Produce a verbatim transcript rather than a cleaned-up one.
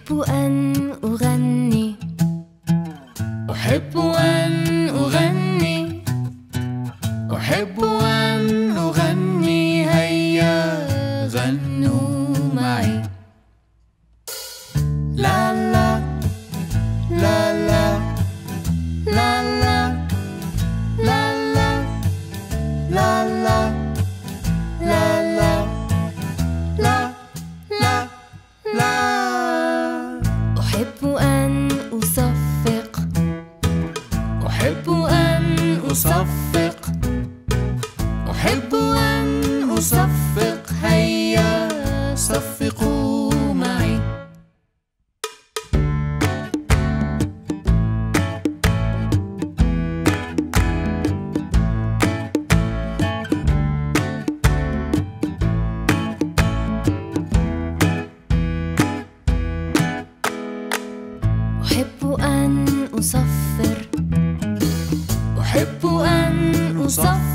أحب أن أغني، أحب أن أغني، أحب أن أغني، هيا غنوا معي. لالا لالا لالا لالا لالا لالا لا لا لا. أحب أن أصفق، أحب أن أصفق، أحب أن أصفق، هيا صفقوا معي. أحب أن أصفر، أحب أن أصفق،